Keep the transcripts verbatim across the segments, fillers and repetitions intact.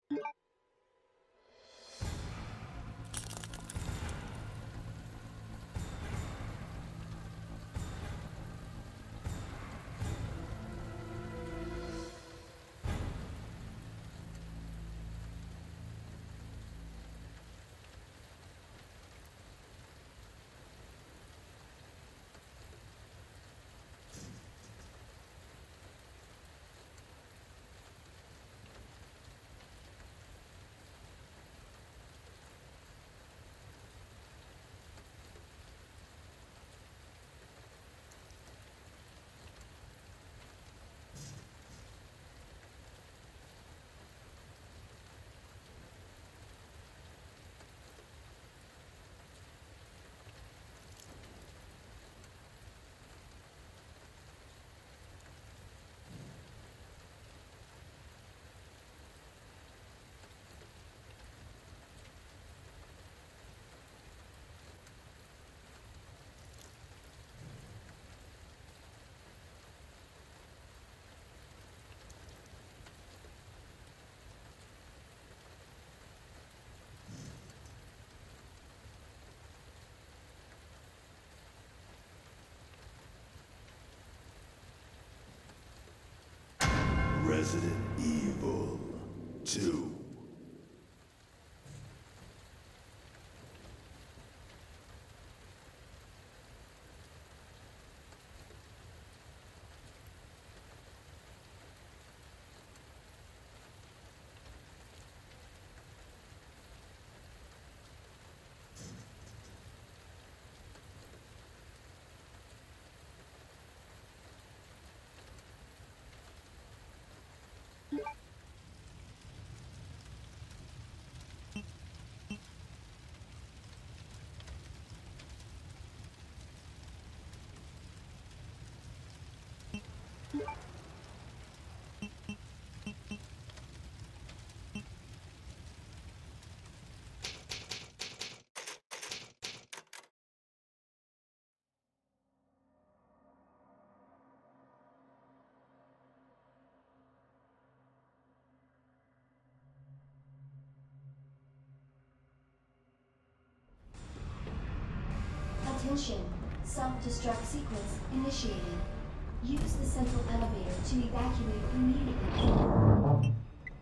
Resident Evil two. Attention, self-destruct sequence initiated. Use the central elevator to evacuate immediately.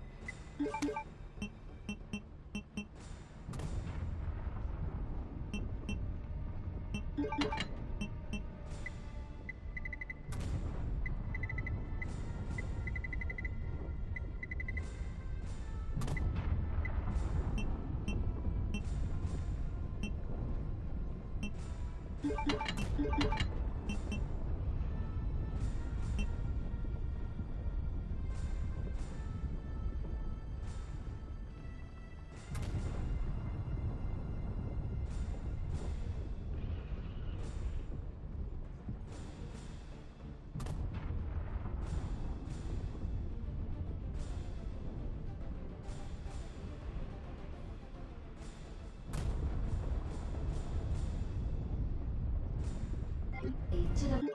To the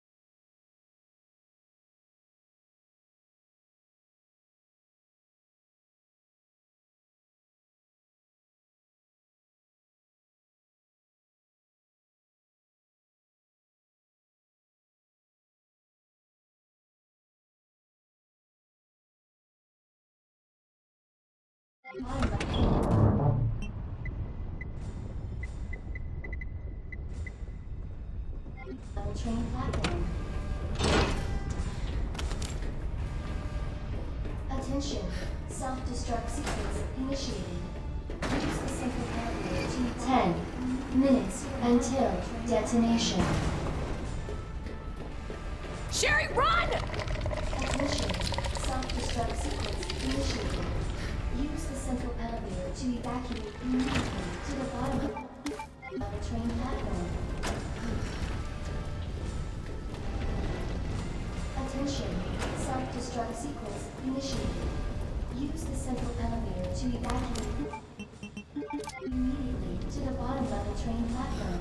level train platform. Attention, self-destruct sequence initiated. Use the central elevator to ten minutes until detonation. Sherry, run! Attention, self-destruct sequence initiated. Use the central elevator to evacuate immediately to the bottom of the train platform. Attention, self-destruct sequence initiated. Use the central elevator to evacuate immediately to the bottom of the train platform.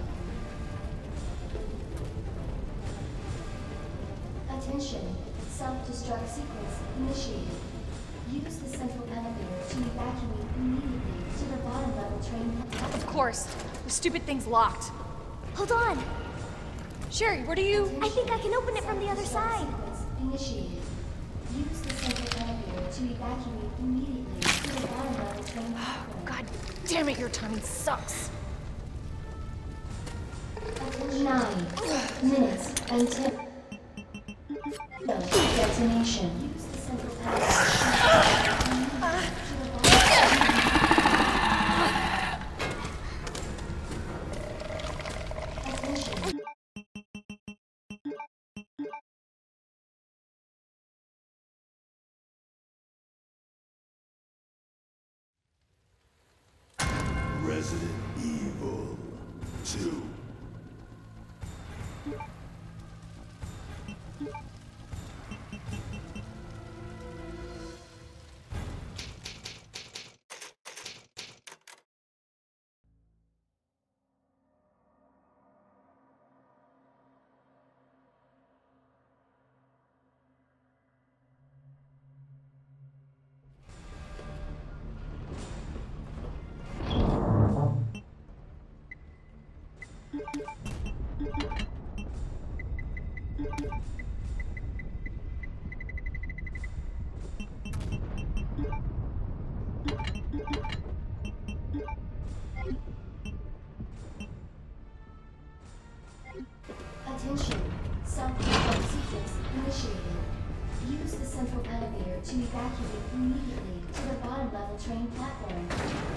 Attention, self-destruct sequence initiated. Use the central elevator to evacuate immediately to the bottom level train. Of course. The stupid thing's locked. Hold on. Sherry, what are you... I think I can open it from the other side. Sequence initiated. Use the central elevator to evacuate immediately to the bottom level train platform. God damn it, your timing sucks. Nine minutes until detonation. Use the central elevator. Attention. Resident Evil two. Attention. Self-destruct sequence initiated. Use the central elevator to evacuate immediately to the bottom level train platform.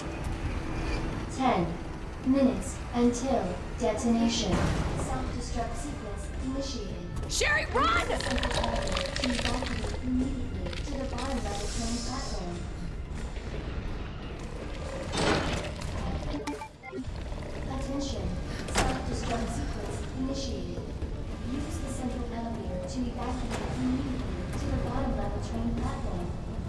Ten minutes until detonation. Self-destruct sequence initiated. Sherry, run! Central elevator to evacuate immediately to the bottom level train platform. Attention. Self-destruct sequence initiated. Use the central elevator to evacuate immediately to the bottom level train platform.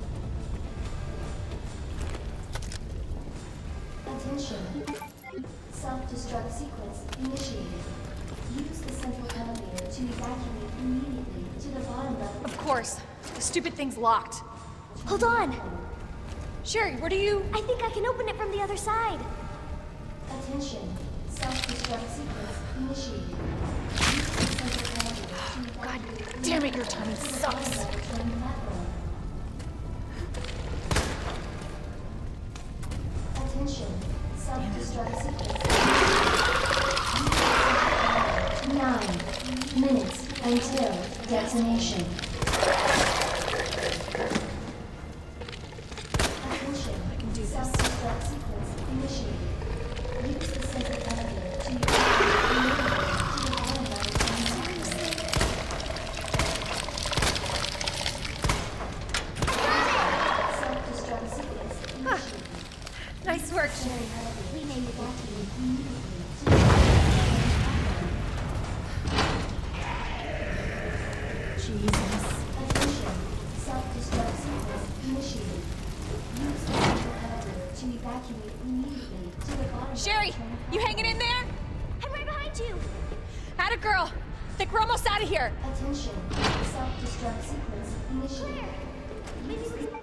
Attention. Self-destruct sequence initiated. Use the central elevator to evacuate immediately to the bottom level. Of course. The stupid thing's locked. Hold on. Sherry, what are you... I think I can open it from the other side. Attention. Self-destruct sequence initiated. Use the central elevator to God evacuate damn it, your timing to the sucks. bottom level train platform. Attention. Self-destruct sequence. Nine minutes until detonation. Attention. I can do this. Self-destruct sequence initiated. Use the central elevator to evacuate immediately to the bottom level train platform. Self-destruct sequence initiated. Nice work, Central Sherry. elevator to evacuate immediately to the bottom level train platform. Jesus. Attention. Self-destruct sequence initiated. Use the central elevator to evacuate immediately to the bottom. Sherry, level train you hanging in there? I'm right behind you. Atta girl. Think we're almost out of here. Attention. Self-destruct sequence initiated. Maybe we can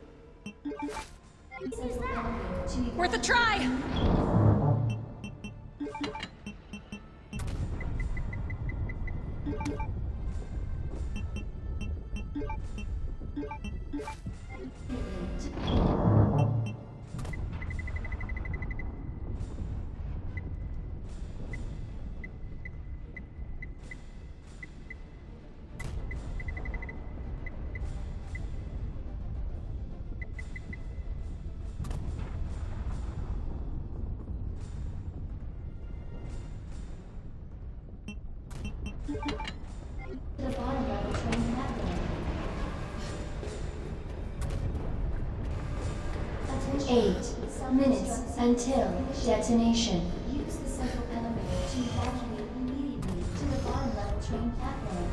Central use that. elevator to Worth a try. the bottom level train platform. Attention. Eight minutes until detonation. Use the central elevator to evacuate immediately to the bottom level train platform.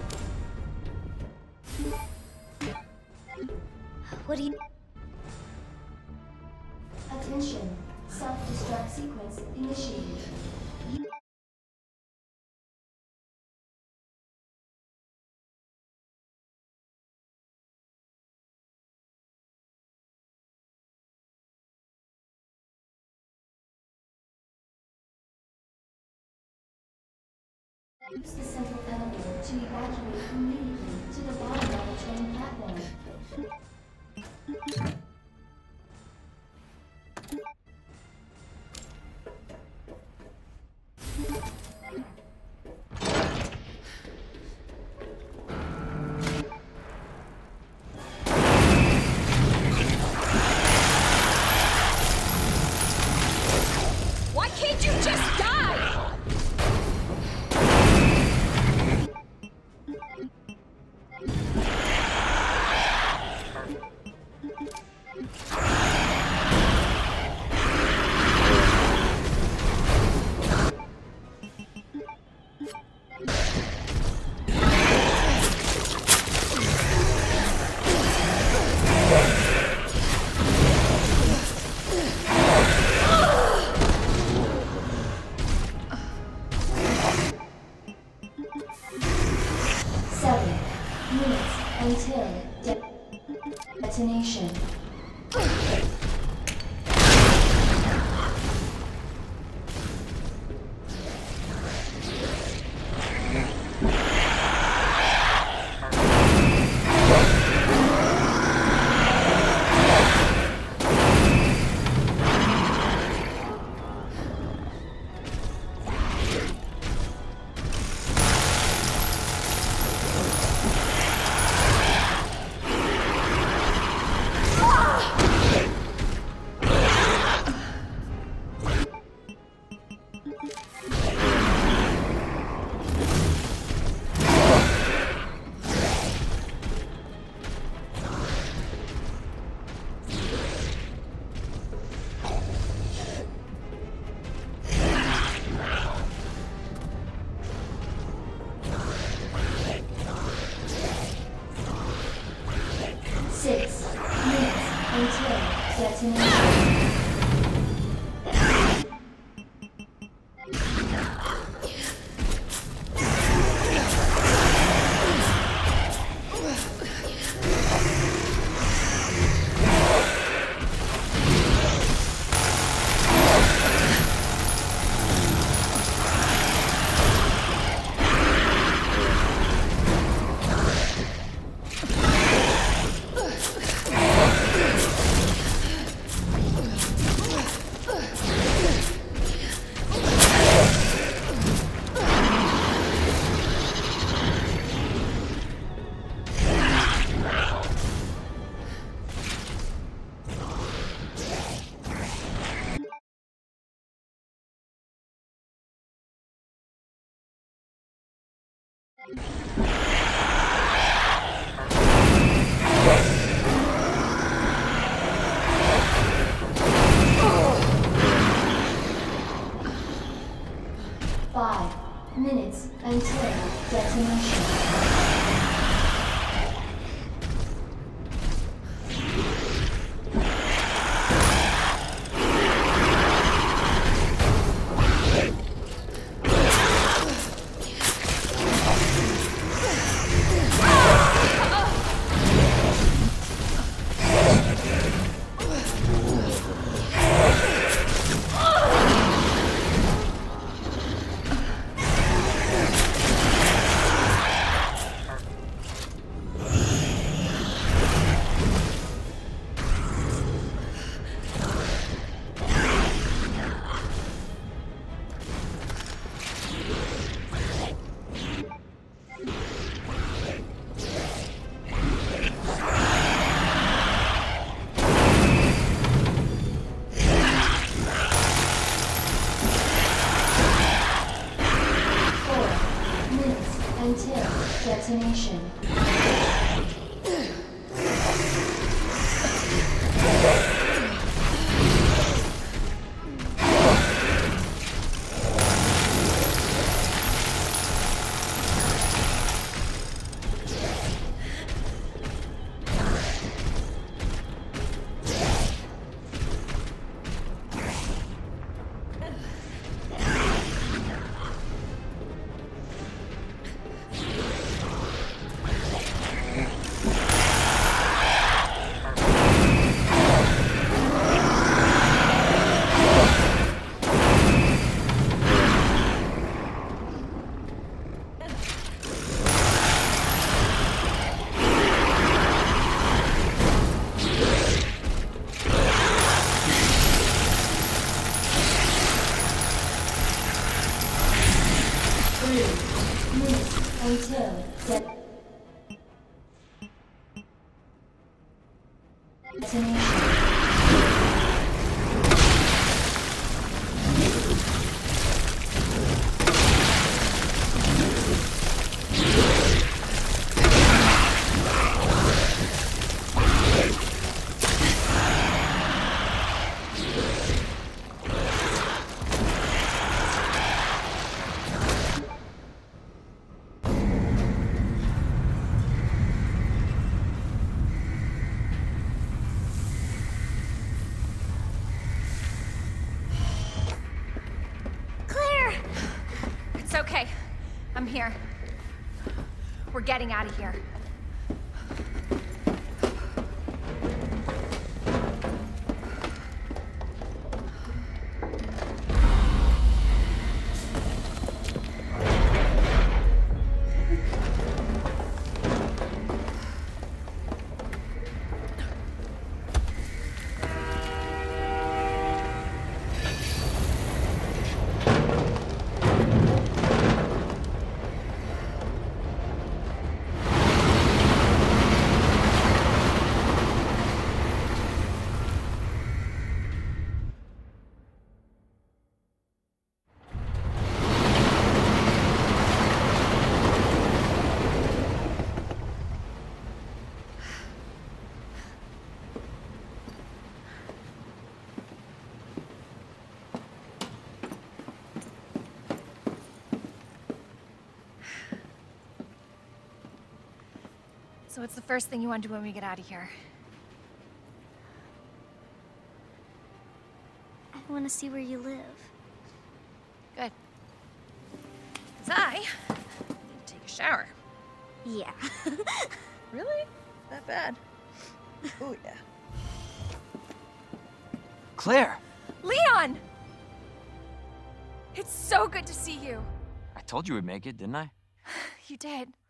What do you... Attention. Self-destruct sequence initiated. Use the central elevator to evacuate immediately to the bottom level train platform. Why can't you just die? Seven minutes until de- detonation. Six minutes until detonation. Five minutes until detonation. Until detonation. Kill. De- Detonation. Claire! It's okay. I'm here. We're getting out of here. So what's the first thing you want to do when we get out of here? I want to see where you live. Good. 'Cause I need to take a shower. Yeah. Really? That bad? Oh, yeah. Claire! Leon! It's so good to see you. I told you we'd make it, didn't I? You did.